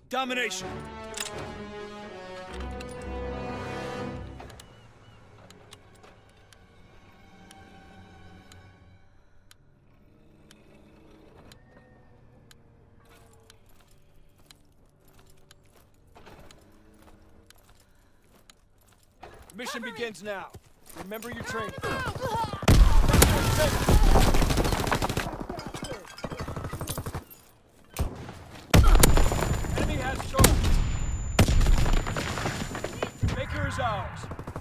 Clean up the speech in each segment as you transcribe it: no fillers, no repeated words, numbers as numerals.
Domination. Mission begins now. Remember your training. Enemy has Charles. Baker is ours.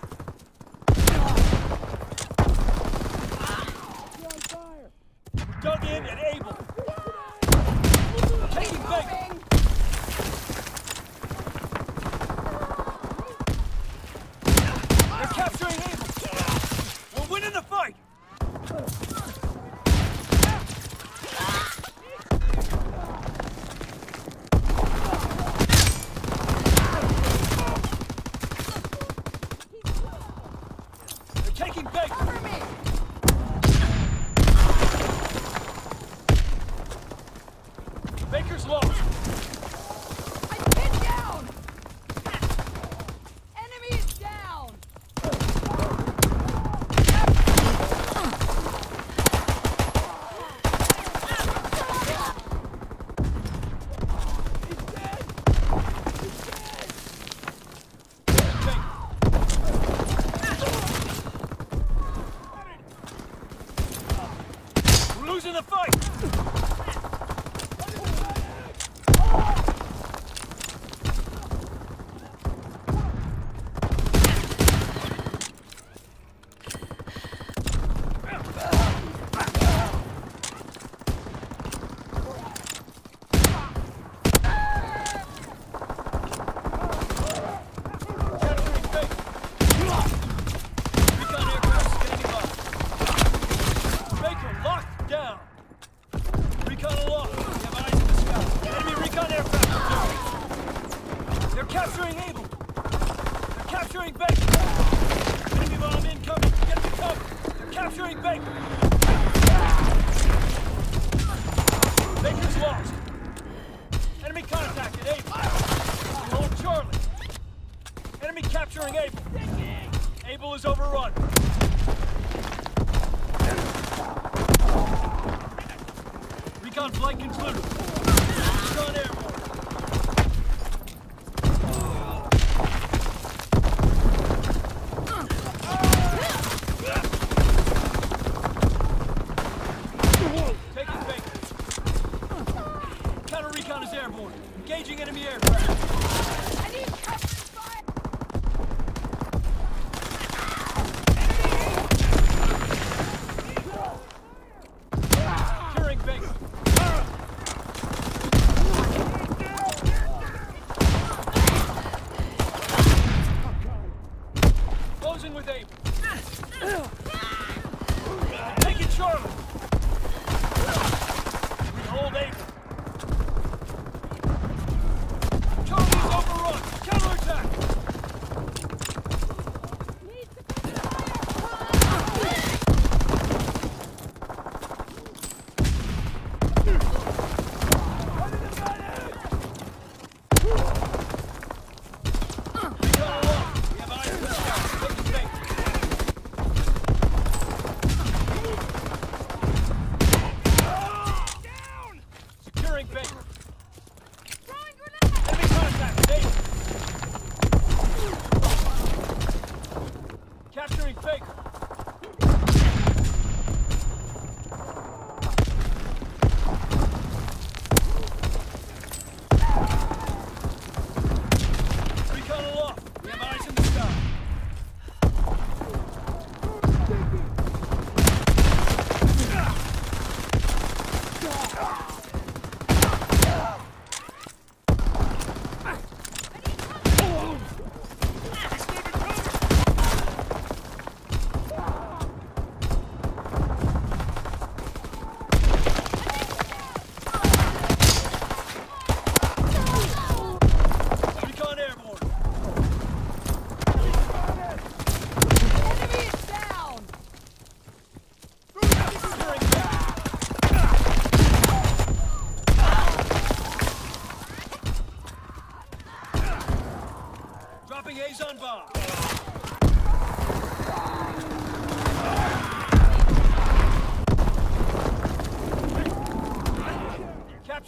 We're dug in and able. Taking Baker. They're capturing Able. We're winning the fight. They're taking Baker. Baker's lost. I'm pinned down. Enemy is down. We're losing the fight. Capturing Able! They're capturing Baker! Enemy bomb incoming! Get the cover! They're capturing Baker! Baker's lost! Enemy contact at Able! We hold Charlie! Enemy capturing Able! Able is overrun! Recon flight concluded! Recon airborne! Recon is airborne. Engaging enemy aircraft. I need cover fire. Securing Baker. Closing with Able. Taking Charlie. We hold Able. Overrun! Counterattack! Securing Baker. Enemy contact! Capturing Baker. Recon aloft. We have eyes in the sky.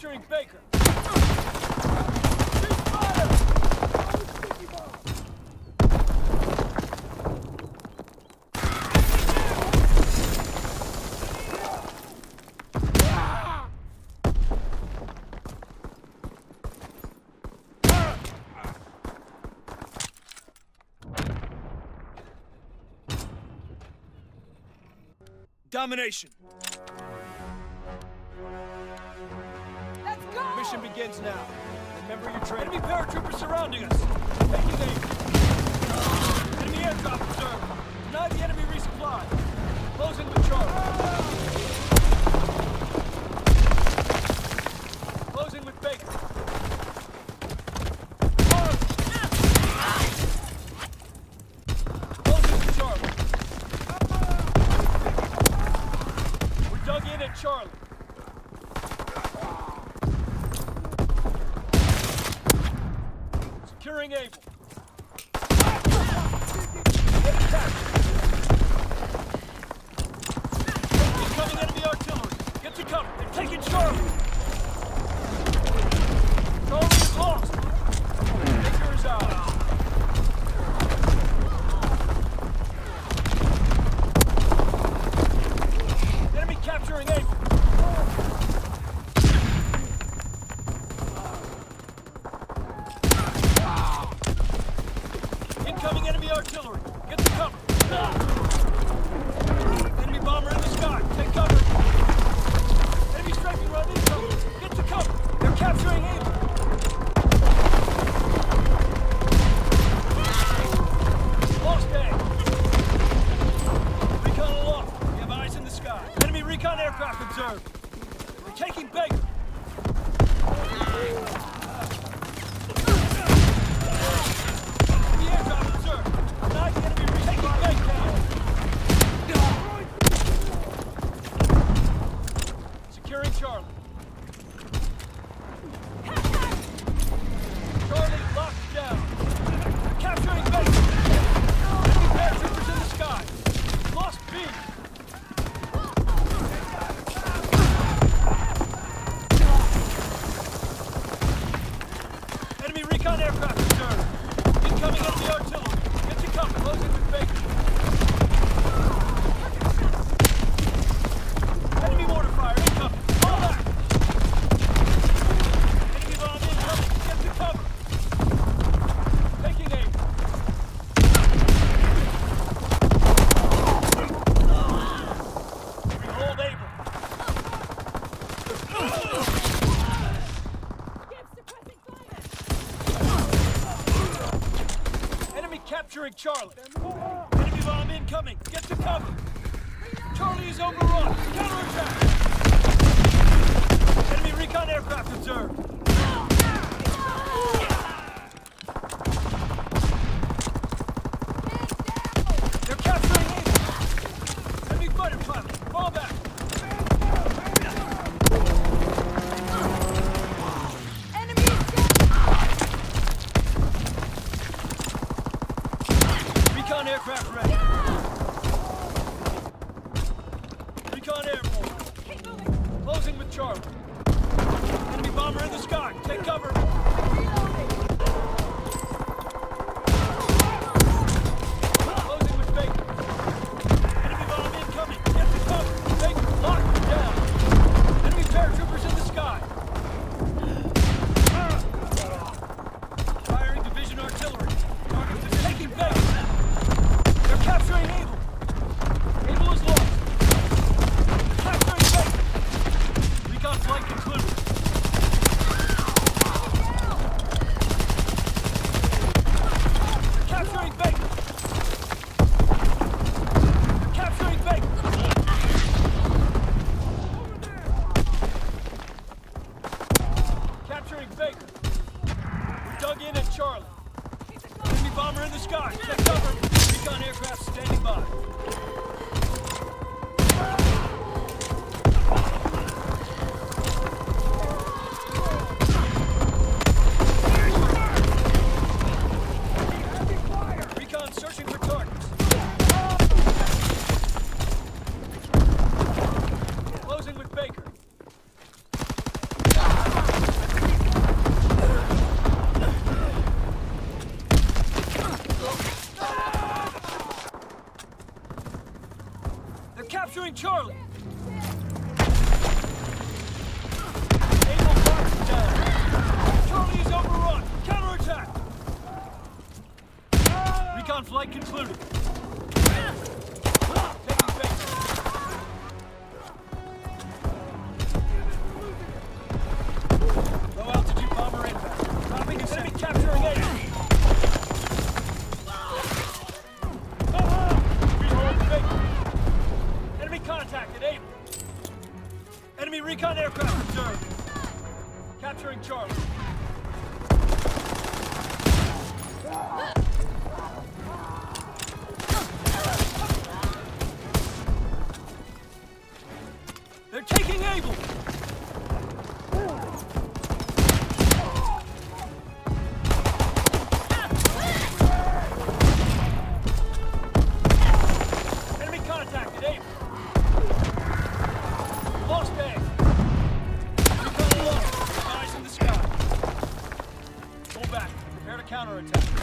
capturing Baker. Domination. Let's go! Mission begins now. Remember your training. Enemy paratroopers surrounding us. Taking aim. Enemy aircraft observed. Deny the enemy resupply. Closing with Charlie. Closing with Baker. Closing with Charlie. We're dug in at Charlie. Securing Able. Incoming enemy artillery. Get to cover. They're taking Charlie. Charlie is lost. Baker is out. Enemy capturing Able. Incoming enemy artillery. Get to cover. Enemy bomber in the sky. Take cover. Enemy strafing run incoming. Get to cover. They're capturing Able. Lost A. Recon aloft. We have eyes in the sky. Enemy recon aircraft observed. We're taking Baker. Enemy aircraft observed. Deny the enemy retaking Baker. Securing Charlie. Charlie locked down. Capturing Baker. Enemy paratroopers in the sky. Lost B. Enemy recon aircraft observed. Incoming enemy artillery. Get to cover. Closing with Baker. Enemy mortar fire incoming. Fall back. Enemy bomb incoming. Get to cover. Taking aim. We hold Able. Keep suppressing fire! Enemy capturing Charlie. Enemy bomb incoming. Get to cover. Charlie is overrun. Counterattack. Enemy recon aircraft observed. They're capturing Able. Enemy fighter pilot. Fall back. Enemy is Recon aircraft ready. Recon airborne. Keep moving! Closing with Charlie. Enemy bomber in the sky. Take cover. Reloading! Closing with Baker. Enemy bomb incoming. Get to cover. Baker locked down. Enemy paratroopers in the sky. Firing division artillery. Target is taking Baker. They're capturing Able. Able is lost. Capturing Baker. Recon flight concluded. Capturing Baker. Capturing Baker. Capturing Baker. We're dug in at Charlie. Enemy bomber in the sky. Take cover. Recon aircraft standing by. Recon searching for targets. Closing with Baker. observed. Capturing Charlie. They're taking Able! Enemy contacted Able. Lost A. Recon alone. Eyes in the sky. Pull back. Prepare to counterattack.